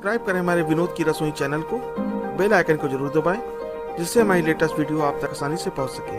Subscribe करें हमारे विनोद की रसोई चैनल को, बेल आइकन को जरूर दबाएं जिससे हमारी लेटेस्ट वीडियो आप तक आसानी से पहुंच सके।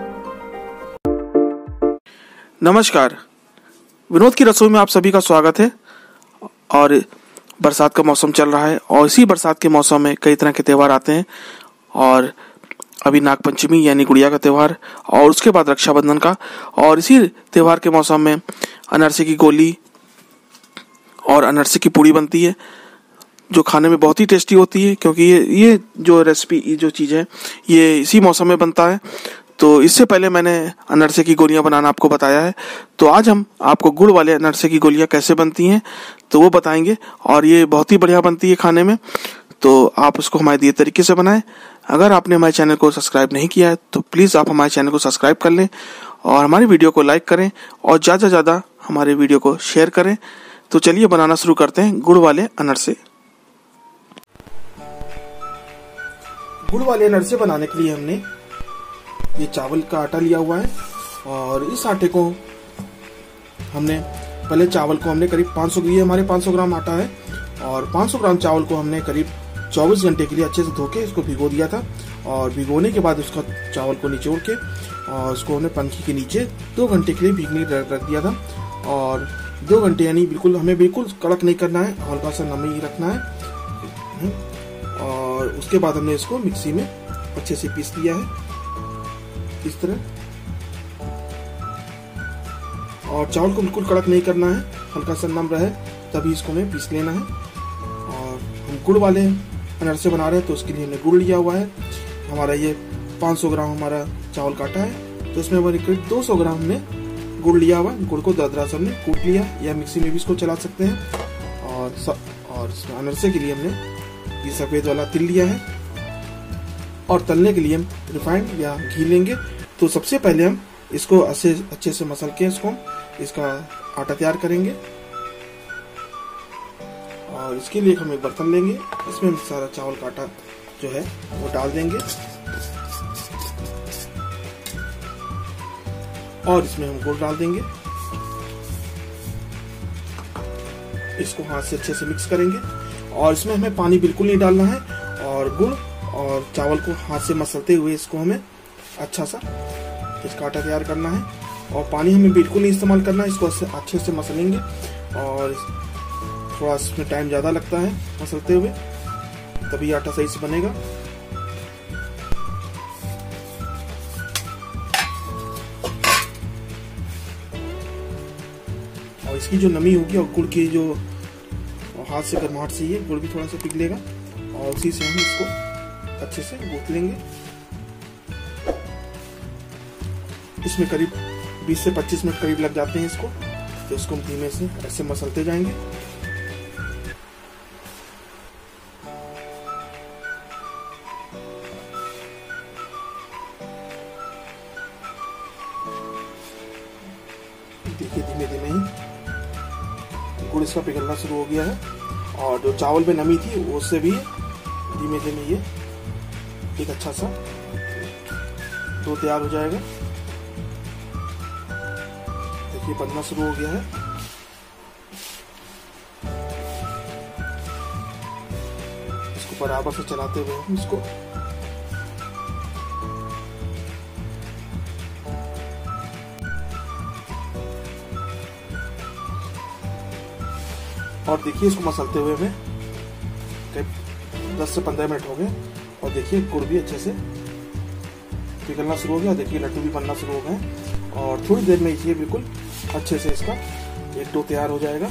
नमस्कार, विनोद की रसोई में आप सभी का स्वागत है। और बरसात का मौसम चल रहा है और इसी बरसात के मौसम में कई तरह के त्यौहार आते हैं। और अभी नागपंचमी यानी गुड़िया का त्यौहार और उसके बाद रक्षाबंधन का, और इसी त्यौहार के मौसम में अनरसे की गोली और अनरसे की पूड़ी बनती है जो खाने में बहुत ही टेस्टी होती है, क्योंकि ये जो रेसिपी, ये जो चीज़ है ये इसी मौसम में बनता है। तो इससे पहले मैंने अनरसे की गोलियां बनाना आपको बताया है, तो आज हम आपको गुड़ वाले अनरसे की गोलियां कैसे बनती हैं तो वो बताएंगे। और ये बहुत ही बढ़िया बनती है खाने में, तो आप उसको हमारे दिए तरीके से बनाएं। अगर आपने हमारे चैनल को सब्सक्राइब नहीं किया है तो प्लीज़ आप हमारे चैनल को सब्सक्राइब कर लें और हमारी वीडियो को लाइक करें और ज़्यादा से ज़्यादा हमारे वीडियो को शेयर करें। तो चलिए बनाना शुरू करते हैं गुड़ वाले अनरसे। गुड़ वाले अनरसे बनाने के लिए हमने ये चावल का आटा लिया हुआ है, और इस आटे को हमने पहले चावल को हमने करीब 500, ये हमारे 500 ग्राम आटा है, और 500 ग्राम चावल को हमने करीब 24 घंटे के लिए अच्छे से धो के इसको भिगो दिया था। और भिगोने के बाद उसका चावल को निचोड़ के और उसको हमने पंखी के नीचे 2 घंटे के लिए भीगने रख दिया था। और 2 घंटे यानी बिल्कुल हमें बिल्कुल कड़क नहीं करना है, हल्का सा नमी रखना है। और उसके बाद हमने इसको मिक्सी में अच्छे से पीस लिया है इस तरह। और चावल को बिल्कुल कड़क नहीं करना है, हल्का सा नम रहे तभी इसको हमें पीस लेना है। और हम गुड़ वाले अनरसे बना रहे हैं तो उसके लिए हमने गुड़ लिया हुआ है। हमारा ये 500 ग्राम हमारा चावल काटा है, तो इसमें हमारे करीब 200 ग्राम हमने गुड़ लिया हुआ है। गुड़ को दरदरा से हमने कूट लिया, या मिक्सी में भी इसको चला सकते हैं। और इसमें अनरसे के लिए हमने ये सफेद वाला तिल लिया है, और तलने के लिए हम रिफाइंड या घी लेंगे। तो सबसे पहले हम इसको अच्छे से मसल के इसका आटा तैयार करेंगे। और इसके लिए हम एक बर्तन लेंगे, इसमें हम सारा चावल का आटा जो है वो डाल देंगे, और इसमें हम गुड़ डाल देंगे। इसको हाथ से अच्छे से मिक्स करेंगे, और इसमें हमें पानी बिल्कुल नहीं डालना है। और गुड़ और चावल को हाथ से मसलते हुए इसको हमें अच्छा सा इसका आटा तैयार करना है, और पानी हमें बिल्कुल नहीं इस्तेमाल करना है। इसको अच्छे से मसलेंगे, और थोड़ा इसमें टाइम ज़्यादा लगता है मसलते हुए, तभी आटा सही से बनेगा। और इसकी जो नमी होगी और गुड़ की जो हाथ से गर्माहट से ये गुड़ भी थोड़ा सा पिघलेगा, और उसी से हम इसको अच्छे से गूंथ लेंगे। इसमें करीब 20 से 25 मिनट करीब लग जाते हैं इसको, तो इसको हम धीमे से ऐसे मसलते जाएंगे। देखिए धीमे धीमे ही गुड़ इसका पिघलना शुरू हो गया है, और जो चावल में नमी थी उससे भी धीमे धीमे ये एक अच्छा सा डो तैयार हो जाएगा। देखिए बनना शुरू हो गया है। इसको बराबर से चलाते हुए हम इसको और देखिए इसको मसलते हुए हमें 10 से 15 मिनट हो गए, और देखिए गुड़ भी अच्छे से पिघलना शुरू हो गया। देखिए लड्डू भी बनना शुरू हो गए, और थोड़ी देर में ये बिल्कुल अच्छे से इसका एक डो तैयार हो जाएगा।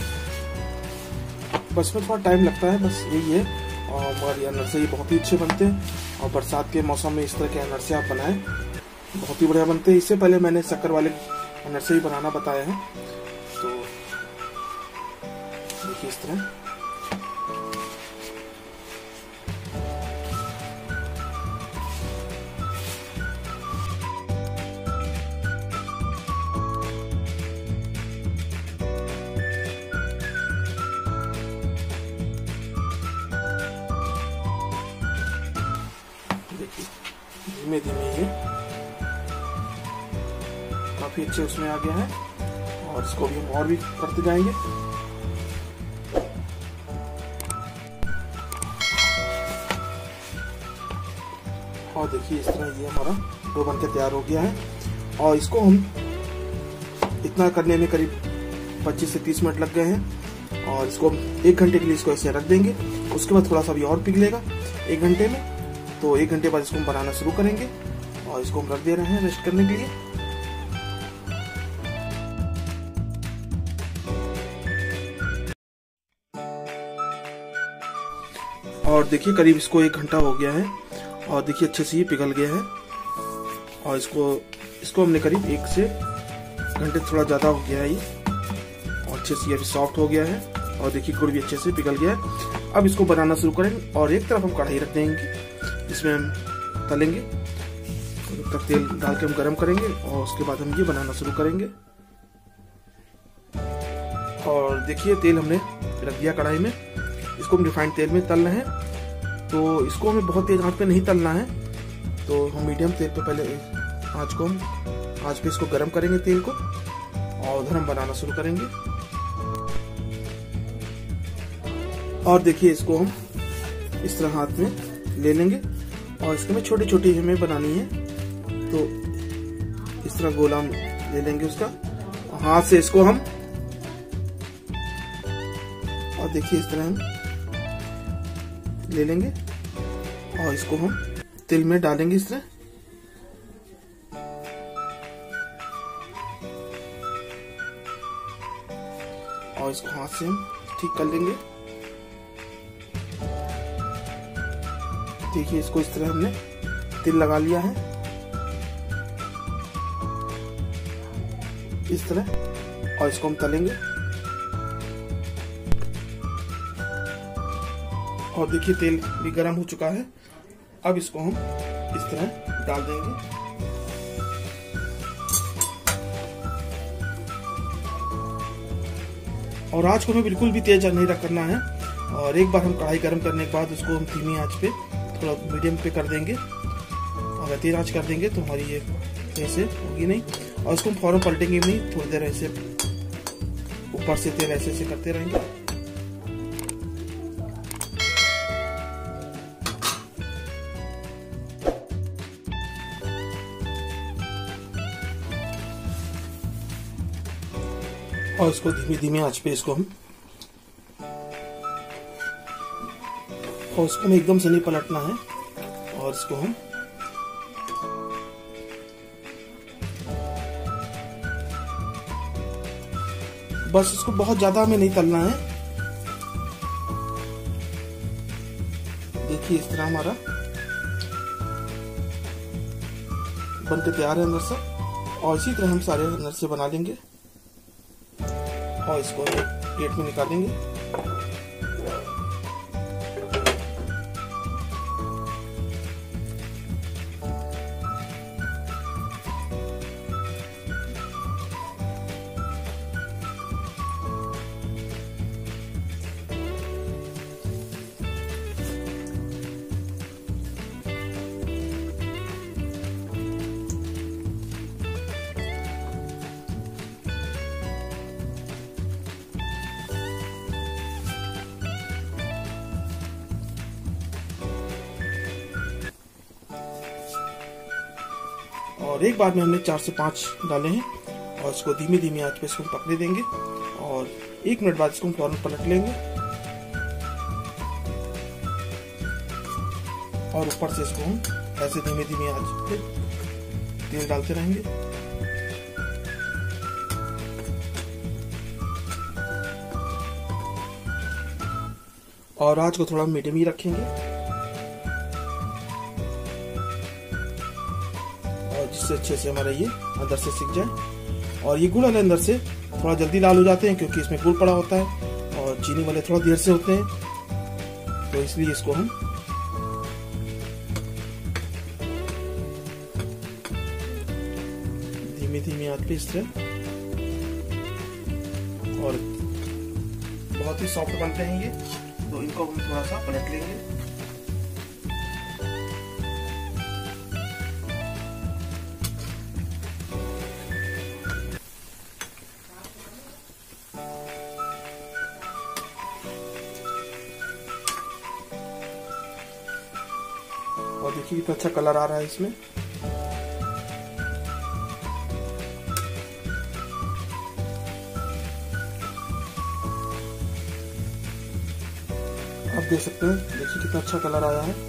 बस में थोड़ा टाइम लगता है, बस यही है। और हमारे अनरसे ये बहुत ही अच्छे बनते हैं, और बरसात के मौसम में इस तरह के अनरसे आप बनाएं, बहुत ही बढ़िया बनते हैं। इससे पहले मैंने शक्कर वाले अनरसे ही बनाना बताया है, तो देखिए इस तरह। देखिए धीमे धीमे ये काफी अच्छे उसमें आ गया है, और इसको भी हम और भी करते जाएंगे। और देखिए इस तरह ये हमारा डो बन के तैयार हो गया है। और इसको हम इतना करने में करीब 25 से 30 मिनट लग गए हैं। और इसको हम 1 घंटे के लिए इसको ऐसे रख देंगे। उसके बाद थोड़ा सा भी और पिघलेगा 1 घंटे में। तो 1 घंटे बाद इसको हम बनाना शुरू करेंगे और इसको हम रख दे रहे हैं रेस्ट करने के लिए। और देखिए करीब इसको 1 घंटा हो गया है और देखिए अच्छे से ये पिघल गया है। और इसको हमने करीब 1 से घंटे थोड़ा ज़्यादा हो गया है ये, और अच्छे से ये अभी सॉफ्ट हो गया है। और देखिए गुड़ भी अच्छे से पिघल गया है। अब इसको बनाना शुरू करेंगे और एक तरफ हम कढ़ाई रख देंगे जिसमें हम तलेंगे। तब तक तेल डाल के हम गरम करेंगे और उसके बाद हम ये बनाना शुरू करेंगे। और देखिए तेल हमने रख दिया कढ़ाई में, इसको हम रिफाइंड तेल में तल रहे हैं। तो इसको हमें बहुत तेज आंच पे नहीं तलना है, तो हम मीडियम तेल पे पहले आंच पे इसको गरम करेंगे तेल को, और उधर हम बनाना शुरू करेंगे। और देखिए इसको हम इस तरह हाथ में ले लेंगे और इसके में छोटी छोटी हमें बनानी है। तो इस तरह गोला हम ले लेंगे उसका, हाथ से इसको हम, और देखिए इस तरह हम ले लेंगे और इसको हम तिल में डालेंगे इस तरह। और इसको हाथ से हम ठीक कर लेंगे। देखिए इसको इस तरह हमने तिल लगा लिया है इस तरह, और इसको हम तलेंगे। और देखिए तेल भी गर्म हो चुका है। अब इसको हम इस तरह डाल देंगे। और आंच को हमें बिल्कुल भी तेज नहीं करना है। और एक बार हम कढ़ाई गर्म करने के बाद उसको हम धीमी आंच पे थोड़ा मीडियम पे कर देंगे। अगर तेज आंच कर देंगे तो हमारी ये ऐसे होगी नहीं। और इसको हम फौरन पलटेंगे भी नहीं, थोड़ी देर ऐसे ऊपर से तेल ऐसे करते रहेंगे। और इसको धीमी धीमी आंच पे इसको हम, और इसको हमें एकदम से नहीं पलटना है। और इसको हम बस इसको बहुत ज्यादा हमें नहीं तलना है। देखिए इस तरह हमारा बनके तैयार है अंदर से। और इसी तरह हम सारे अंदर से बना लेंगे और इसको एक प्लेट में निकालेंगे। और एक बार में हमने 4 से 5 डाले हैं। और इसको धीमी धीमी आंच पे इसको पकड़े देंगे और 1 मिनट बाद इसको फौरन पलट लेंगे। और ऊपर से इसको हम ऐसे धीमी धीमी आंच पे तेल डालते रहेंगे। और आंच को थोड़ा मीडियम ही रखेंगे जिससे अच्छे से हमारा ये अंदर से सिक जाए। और ये गुड़ वाले अंदर से थोड़ा जल्दी लाल हो जाते हैं क्योंकि इसमें गुड़ पड़ा होता है, और चीनी वाले थोड़ा देर से होते हैं। तो इसलिए इसको हम धीमी धीमी आंच पे इस तरह, और बहुत ही सॉफ्ट बनते हैं ये, तो इनको हम थोड़ा सा पलट लेंगे। और और देखिए कितना अच्छा कलर आ रहा है इसमें। आप देख सकते हैं, देखिए कितना अच्छा कलर आया है।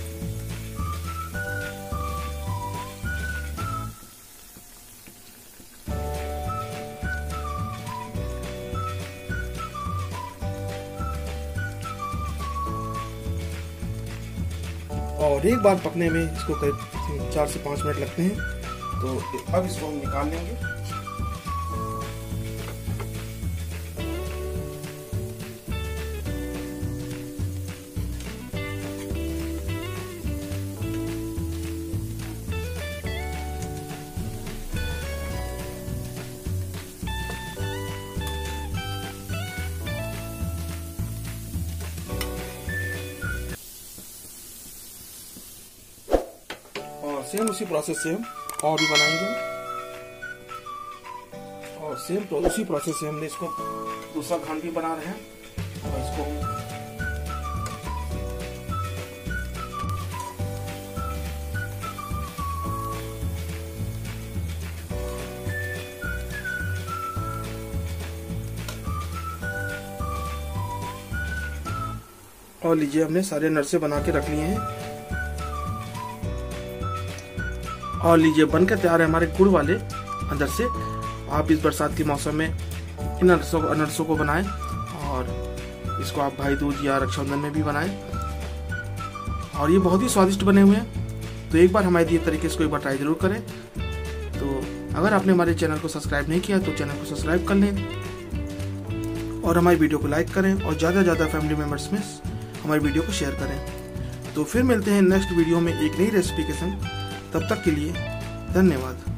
और एक बार पकने में इसको करीब 4 से 5 मिनट लगते हैं। तो अब इसको हम निकाल लेंगे। और सेम उसी प्रोसेस से हम और भी बनाएंगे। और सेम उसी प्रोसेस से हमने इसको दूसरा घान भी बना रहे हैं। और इसको और लीजिए, हमने सारे नरसे बना के रख लिए हैं। और लीजिए, बनकर तैयार है हमारे गुड़ वाले अंदर से। आप इस बरसात के मौसम में इन अनरसों को बनाएं और इसको आप भाई दूज या रक्षाबंधन में भी बनाएं। और ये बहुत ही स्वादिष्ट बने हुए हैं। तो एक बार हमारे दिए तरीके से एक बार ट्राई जरूर करें। तो अगर आपने हमारे चैनल को सब्सक्राइब नहीं किया तो चैनल को सब्सक्राइब कर लें और हमारी वीडियो को लाइक करें और ज़्यादा से ज़्यादा फैमिली मेम्बर्स में हमारी वीडियो को शेयर करें। तो फिर मिलते हैं नेक्स्ट वीडियो में एक नई रेसिपी के संग। तब तक के लिए धन्यवाद।